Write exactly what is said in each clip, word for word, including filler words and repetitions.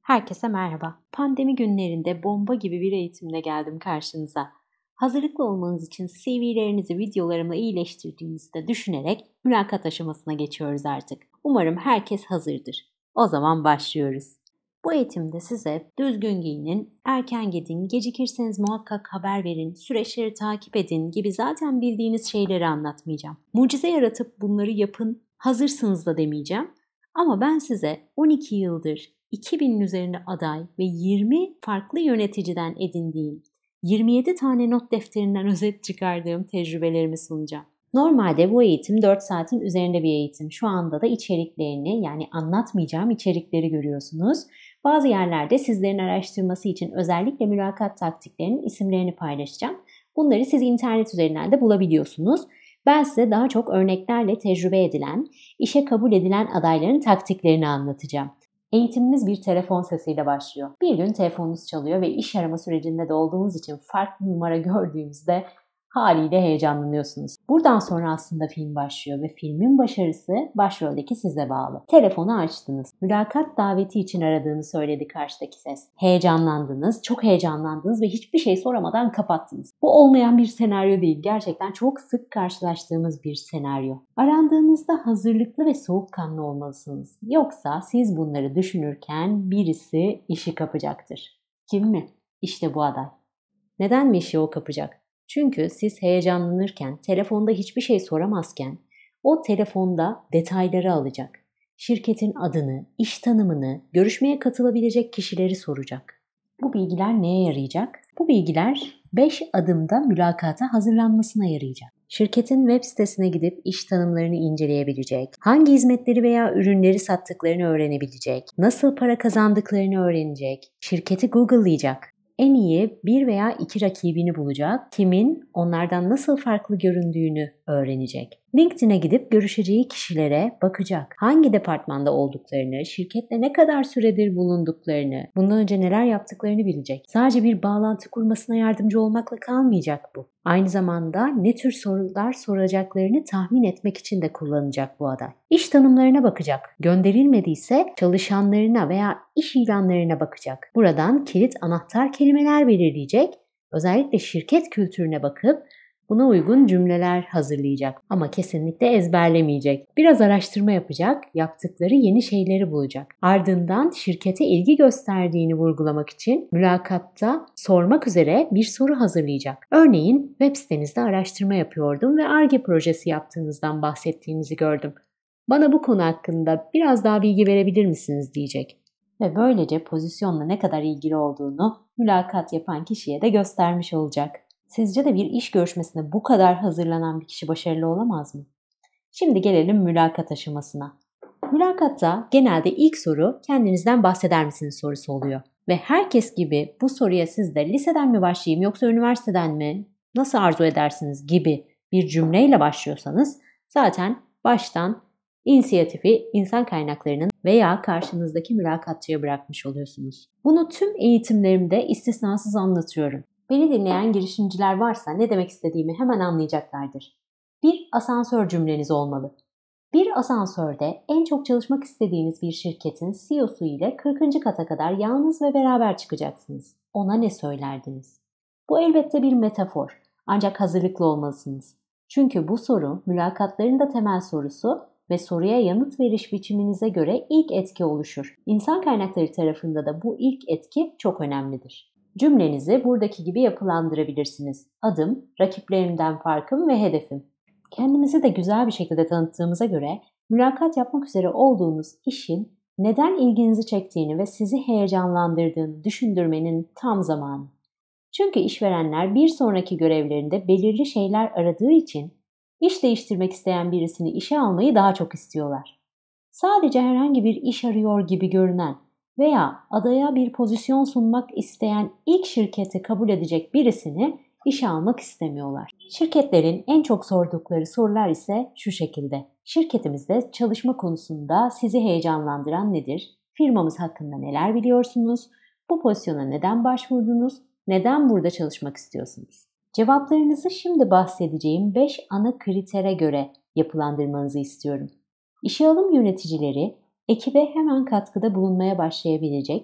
Herkese merhaba. Pandemi günlerinde bomba gibi bir eğitimle geldim karşınıza. Hazırlıklı olmanız için C V'lerinizi videolarımla iyileştirdiğinizde düşünerek mülakat aşamasına geçiyoruz artık. Umarım herkes hazırdır. O zaman başlıyoruz. Bu eğitimde size düzgün giyinin, erken gidin, gecikirseniz muhakkak haber verin, süreçleri takip edin gibi zaten bildiğiniz şeyleri anlatmayacağım. Mucize yaratıp bunları yapın, hazırsınız da demeyeceğim. Ama ben size on iki yıldır iki binin üzerinde aday ve yirmi farklı yöneticiden edindiğim, yirmi yedi tane not defterinden özet çıkardığım tecrübelerimi sunacağım. Normalde bu eğitim dört saatin üzerinde bir eğitim. Şu anda da içeriklerini, yani anlatmayacağım içerikleri görüyorsunuz. Bazı yerlerde sizlerin araştırması için özellikle mülakat taktiklerinin isimlerini paylaşacağım. Bunları siz internet üzerinden de bulabiliyorsunuz. Ben size daha çok örneklerle tecrübe edilen, işe kabul edilen adayların taktiklerini anlatacağım. Eğitimimiz bir telefon sesiyle başlıyor. Bir gün telefonunuz çalıyor ve iş arama sürecinde de olduğunuz için farklı numara gördüğünüzde haliyle heyecanlanıyorsunuz. Buradan sonra aslında film başlıyor ve filmin başarısı başroldeki size bağlı. Telefonu açtınız. Mülakat daveti için aradığını söyledi karşıdaki ses. Heyecanlandınız, çok heyecanlandınız ve hiçbir şey soramadan kapattınız. Bu olmayan bir senaryo değil. Gerçekten çok sık karşılaştığımız bir senaryo. Arandığınızda hazırlıklı ve soğukkanlı olmalısınız. Yoksa siz bunları düşünürken birisi işi kapacaktır. Kim mi? İşte bu aday. Neden mi işi o kapacak? Çünkü siz heyecanlanırken, telefonda hiçbir şey soramazken o telefonda detayları alacak. Şirketin adını, iş tanımını, görüşmeye katılabilecek kişileri soracak. Bu bilgiler neye yarayacak? Bu bilgiler beş adımda mülakata hazırlanmasına yarayacak. Şirketin web sitesine gidip iş tanımlarını inceleyebilecek, hangi hizmetleri veya ürünleri sattıklarını öğrenebilecek, nasıl para kazandıklarını öğrenecek, şirketi Google'layacak. En iyi bir veya iki rakibini bulacak, kimin onlardan nasıl farklı göründüğünü öğrenecek. LinkedIn'e gidip görüşeceği kişilere bakacak. Hangi departmanda olduklarını, şirketle ne kadar süredir bulunduklarını, bundan önce neler yaptıklarını bilecek. Sadece bir bağlantı kurmasına yardımcı olmakla kalmayacak bu. Aynı zamanda ne tür sorular soracaklarını tahmin etmek için de kullanacak bu aday. İş tanımlarına bakacak. Gönderilmediyse çalışanlarına veya iş ilanlarına bakacak. Buradan kilit anahtar kelimeler belirleyecek. Özellikle şirket kültürüne bakıp buna uygun cümleler hazırlayacak ama kesinlikle ezberlemeyecek. Biraz araştırma yapacak, yaptıkları yeni şeyleri bulacak. Ardından şirkete ilgi gösterdiğini vurgulamak için mülakatta sormak üzere bir soru hazırlayacak. Örneğin web sitenizde araştırma yapıyordum ve Ar-Ge projesi yaptığınızdan bahsettiğinizi gördüm. Bana bu konu hakkında biraz daha bilgi verebilir misiniz diyecek. Ve böylece pozisyonla ne kadar ilgili olduğunu mülakat yapan kişiye de göstermiş olacak. Sizce de bir iş görüşmesine bu kadar hazırlanan bir kişi başarılı olamaz mı? Şimdi gelelim mülakat aşamasına. Mülakatta genelde ilk soru kendinizden bahseder misiniz sorusu oluyor. Ve herkes gibi bu soruya siz de liseden mi başlayayım yoksa üniversiteden mi, nasıl arzu edersiniz gibi bir cümleyle başlıyorsanız zaten baştan inisiyatifi insan kaynaklarının veya karşınızdaki mülakatçıya bırakmış oluyorsunuz. Bunu tüm eğitimlerimde istisnasız anlatıyorum. Beni dinleyen girişimciler varsa ne demek istediğimi hemen anlayacaklardır. Bir asansör cümleniz olmalı. Bir asansörde en çok çalışmak istediğiniz bir şirketin C E O'su ile kırkıncı kata kadar yalnız ve beraber çıkacaksınız. Ona ne söylerdiniz? Bu elbette bir metafor. Ancak hazırlıklı olmalısınız. Çünkü bu soru mülakatların da temel sorusu ve soruya yanıt veriş biçiminize göre ilk etki oluşur. İnsan kaynakları tarafında da bu ilk etki çok önemlidir. Cümlenizi buradaki gibi yapılandırabilirsiniz. Adım, rakiplerimden farkım ve hedefim. Kendimizi de güzel bir şekilde tanıttığımıza göre mülakat yapmak üzere olduğunuz işin neden ilginizi çektiğini ve sizi heyecanlandırdığını düşündürmenin tam zamanı. Çünkü işverenler bir sonraki görevlerinde belirli şeyler aradığı için iş değiştirmek isteyen birisini işe almayı daha çok istiyorlar. Sadece herhangi bir iş arıyor gibi görünen veya adaya bir pozisyon sunmak isteyen ilk şirketi kabul edecek birisini işe almak istemiyorlar. Şirketlerin en çok sordukları sorular ise şu şekilde. Şirketimizde çalışma konusunda sizi heyecanlandıran nedir? Firmamız hakkında neler biliyorsunuz? Bu pozisyona neden başvurdunuz? Neden burada çalışmak istiyorsunuz? Cevaplarınızı şimdi bahsedeceğim beş ana kritere göre yapılandırmanızı istiyorum. İşe alım yöneticileri ekibe hemen katkıda bulunmaya başlayabilecek,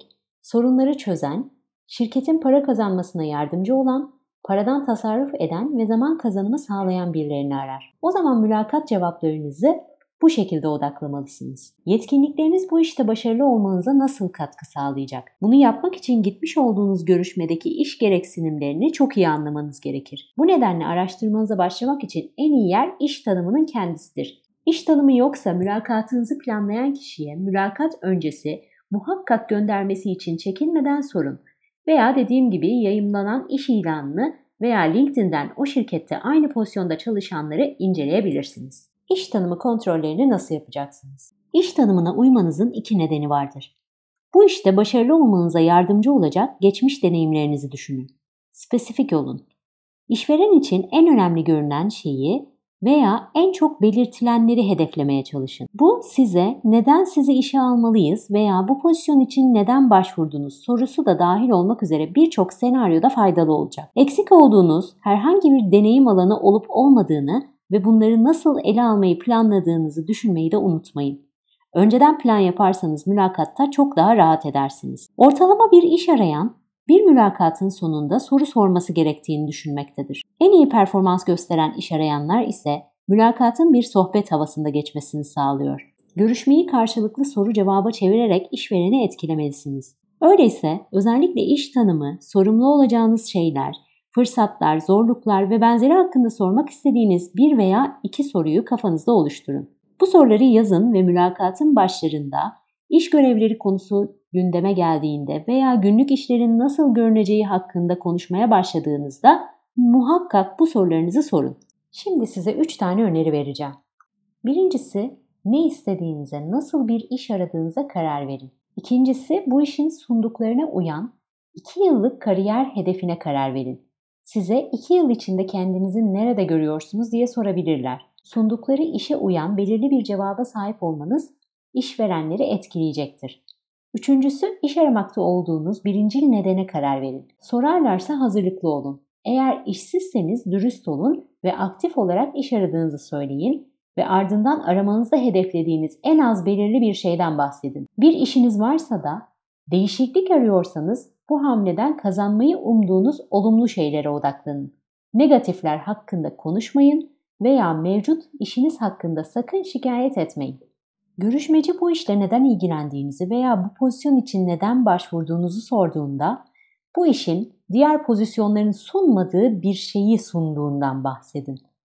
sorunları çözen, şirketin para kazanmasına yardımcı olan, paradan tasarruf eden ve zaman kazanımı sağlayan birilerini arar. O zaman mülakat cevaplarınızı bu şekilde odaklamalısınız. Yetkinlikleriniz bu işte başarılı olmanıza nasıl katkı sağlayacak? Bunu yapmak için gitmiş olduğunuz görüşmedeki iş gereksinimlerini çok iyi anlamanız gerekir. Bu nedenle araştırmanıza başlamak için en iyi yer iş tanımının kendisidir. İş tanımı yoksa mülakatınızı planlayan kişiye mülakat öncesi muhakkak göndermesi için çekinmeden sorun. Veya dediğim gibi yayımlanan iş ilanını veya LinkedIn'den o şirkette aynı pozisyonda çalışanları inceleyebilirsiniz. İş tanımı kontrollerini nasıl yapacaksınız? İş tanımına uymanızın iki nedeni vardır. Bu işte başarılı olmanıza yardımcı olacak geçmiş deneyimlerinizi düşünün. Spesifik olun. İşveren için en önemli görünen şeyi veya en çok belirtilenleri hedeflemeye çalışın. Bu size neden sizi işe almalıyız veya bu pozisyon için neden başvurdunuz sorusu da dahil olmak üzere birçok senaryoda faydalı olacak. Eksik olduğunuz herhangi bir deneyim alanı olup olmadığını ve bunları nasıl ele almayı planladığınızı düşünmeyi de unutmayın. Önceden plan yaparsanız mülakatta çok daha rahat edersiniz. Ortalama bir iş arayan bir mülakatın sonunda soru sorması gerektiğini düşünmektedir. En iyi performans gösteren iş arayanlar ise mülakatın bir sohbet havasında geçmesini sağlıyor. Görüşmeyi karşılıklı soru cevaba çevirerek işvereni etkilemelisiniz. Öyleyse özellikle iş tanımı, sorumlu olacağınız şeyler, fırsatlar, zorluklar ve benzeri hakkında sormak istediğiniz bir veya iki soruyu kafanızda oluşturun. Bu soruları yazın ve mülakatın başlarında iş görevleri konusu gündeme geldiğinde veya günlük işlerin nasıl görüneceği hakkında konuşmaya başladığınızda muhakkak bu sorularınızı sorun. Şimdi size üç tane öneri vereceğim. Birincisi, ne istediğinize, nasıl bir iş aradığınıza karar verin. İkincisi, bu işin sunduklarına uyan iki yıllık kariyer hedefine karar verin. Size iki yıl içinde kendinizi nerede görüyorsunuz diye sorabilirler. Sundukları işe uyan belirli bir cevaba sahip olmanız işverenleri etkileyecektir. Üçüncüsü, iş aramakta olduğunuz birincil nedene karar verin. Sorarlarsa hazırlıklı olun. Eğer işsizseniz dürüst olun ve aktif olarak iş aradığınızı söyleyin ve ardından aramanızda hedeflediğiniz en az belirli bir şeyden bahsedin. Bir işiniz varsa da değişiklik arıyorsanız bu hamleden kazanmayı umduğunuz olumlu şeylere odaklanın. Negatifler hakkında konuşmayın veya mevcut işiniz hakkında sakın şikayet etmeyin. Görüşmeci bu işle neden ilgilendiğinizi veya bu pozisyon için neden başvurduğunuzu sorduğunda bu işin diğer pozisyonların sunmadığı bir şeyi sunduğundan bahsedin.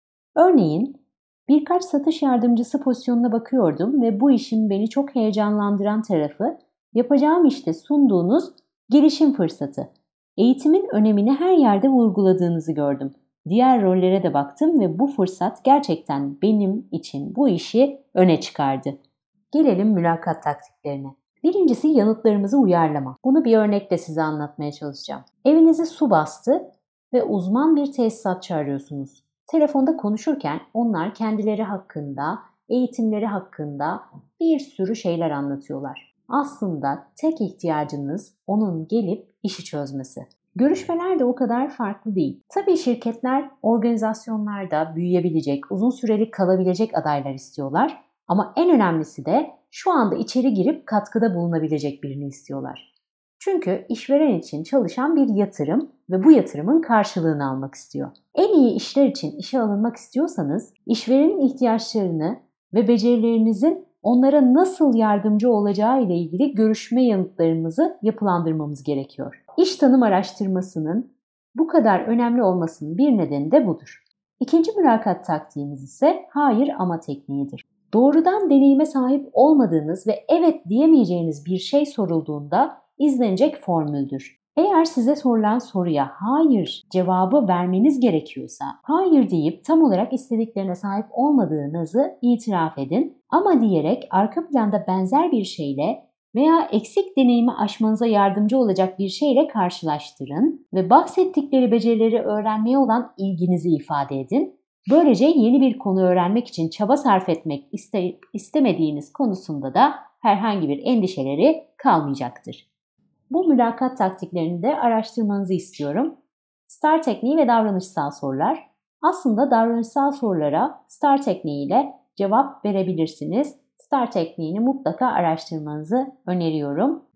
Örneğin birkaç satış yardımcısı pozisyonuna bakıyordum ve bu işin beni çok heyecanlandıran tarafı yapacağım işte sunduğunuz gelişim fırsatı. Eğitimin önemini her yerde vurguladığınızı gördüm. Diğer rollere de baktım ve bu fırsat gerçekten benim için bu işi öne çıkardı. Gelelim mülakat taktiklerine. Birincisi yanıtlarımızı uyarlama. Bunu bir örnekle size anlatmaya çalışacağım. Evinizi su bastı ve uzman bir tesisatçı arıyorsunuz. Telefonda konuşurken onlar kendileri hakkında, eğitimleri hakkında bir sürü şeyler anlatıyorlar. Aslında tek ihtiyacınız onun gelip işi çözmesi. Görüşmeler de o kadar farklı değil. Tabii şirketler organizasyonlarda büyüyebilecek, uzun süreli kalabilecek adaylar istiyorlar. Ama en önemlisi de şu anda içeri girip katkıda bulunabilecek birini istiyorlar. Çünkü işveren için çalışan bir yatırım ve bu yatırımın karşılığını almak istiyor. En iyi işler için işe alınmak istiyorsanız işverenin ihtiyaçlarını ve becerilerinizin onlara nasıl yardımcı olacağı ile ilgili görüşme yanıtlarımızı yapılandırmamız gerekiyor. İş tanım araştırmasının bu kadar önemli olmasının bir nedeni de budur. İkinci mülakat taktiğimiz ise hayır ama tekniğidir. Doğrudan deneyime sahip olmadığınız ve evet diyemeyeceğiniz bir şey sorulduğunda izlenecek formüldür. Eğer size sorulan soruya hayır cevabı vermeniz gerekiyorsa hayır deyip tam olarak istediklerine sahip olmadığınızı itiraf edin ama diyerek arka planda benzer bir şeyle veya eksik deneyimi aşmanıza yardımcı olacak bir şeyle karşılaştırın ve bahsettikleri becerileri öğrenmeye olan ilginizi ifade edin. Böylece yeni bir konu öğrenmek için çaba sarf etmek iste- istemediğiniz konusunda da herhangi bir endişeleri kalmayacaktır. Bu mülakat taktiklerini de araştırmanızı istiyorum. STAR tekniği ve davranışsal sorular. Aslında davranışsal sorulara STAR tekniğiyle cevap verebilirsiniz. STAR tekniğini mutlaka araştırmanızı öneriyorum.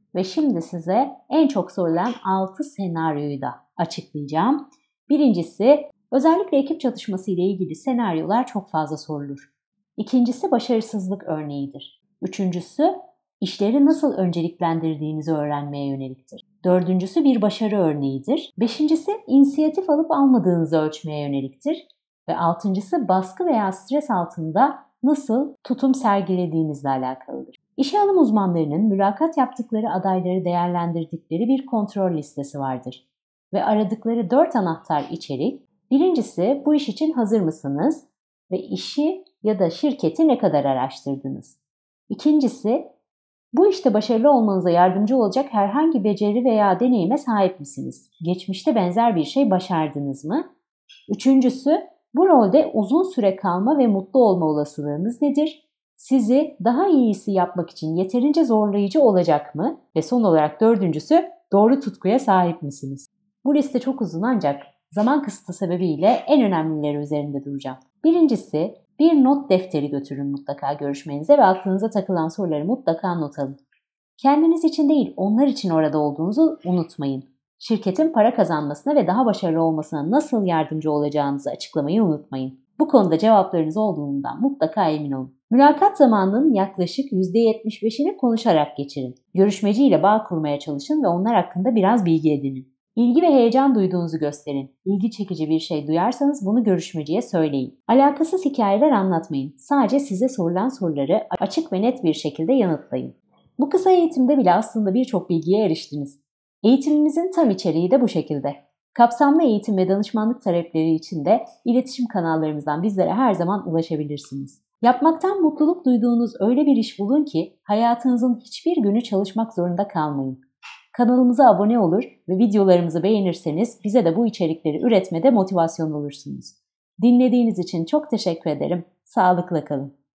Ve şimdi size en çok sorulan altı senaryoyu da açıklayacağım. Birincisi, özellikle ekip çatışması ile ilgili senaryolar çok fazla sorulur. İkincisi, başarısızlık örneğidir. Üçüncüsü, işleri nasıl önceliklendirdiğinizi öğrenmeye yöneliktir. Dördüncüsü, bir başarı örneğidir. Beşincisi, inisiyatif alıp almadığınızı ölçmeye yöneliktir. Ve altıncısı, baskı veya stres altında nasıl tutum sergilediğinizle alakalıdır. İşe alım uzmanlarının mülakat yaptıkları adayları değerlendirdikleri bir kontrol listesi vardır. Ve aradıkları dört anahtar içerik, birincisi, bu iş için hazır mısınız ve işi ya da şirketi ne kadar araştırdınız? İkincisi, bu işte başarılı olmanıza yardımcı olacak herhangi beceri veya deneyime sahip misiniz? Geçmişte benzer bir şey başardınız mı? Üçüncüsü, bu rolde uzun süre kalma ve mutlu olma olasılığınız nedir? Sizi daha iyisi yapmak için yeterince zorlayıcı olacak mı? Ve son olarak dördüncüsü, doğru tutkuya sahip misiniz? Bu liste çok uzun ancak zaman kısıtı sebebiyle en önemlileri üzerinde duracağım. Birincisi, bir not defteri götürün mutlaka görüşmenize ve aklınıza takılan soruları mutlaka not alın. Kendiniz için değil, onlar için orada olduğunuzu unutmayın. Şirketin para kazanmasına ve daha başarılı olmasına nasıl yardımcı olacağınızı açıklamayı unutmayın. Bu konuda cevaplarınız olduğundan mutlaka emin olun. Mülakat zamanının yaklaşık yüzde yetmiş beşini konuşarak geçirin. Görüşmeciyle bağ kurmaya çalışın ve onlar hakkında biraz bilgi edinin. İlgi ve heyecan duyduğunuzu gösterin. İlgi çekici bir şey duyarsanız bunu görüşmeciye söyleyin. Alakasız hikayeler anlatmayın. Sadece size sorulan soruları açık ve net bir şekilde yanıtlayın. Bu kısa eğitimde bile aslında birçok bilgiye eriştiniz. Eğitimimizin tam içeriği de bu şekilde. Kapsamlı eğitim ve danışmanlık talepleri için de iletişim kanallarımızdan bizlere her zaman ulaşabilirsiniz. Yapmaktan mutluluk duyduğunuz öyle bir iş bulun ki hayatınızın hiçbir günü çalışmak zorunda kalmayın. Kanalımıza abone olur ve videolarımızı beğenirseniz bize de bu içerikleri üretmede motivasyon olursunuz. Dinlediğiniz için çok teşekkür ederim. Sağlıkla kalın.